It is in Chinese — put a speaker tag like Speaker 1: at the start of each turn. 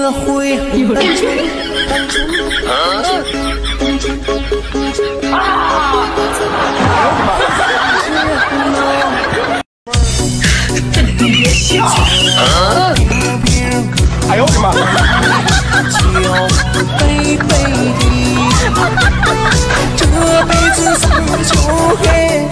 Speaker 1: 个会很单纯。
Speaker 2: 别笑！哎呦我的妈！
Speaker 1: 悲悲的，这辈子伤秋恨。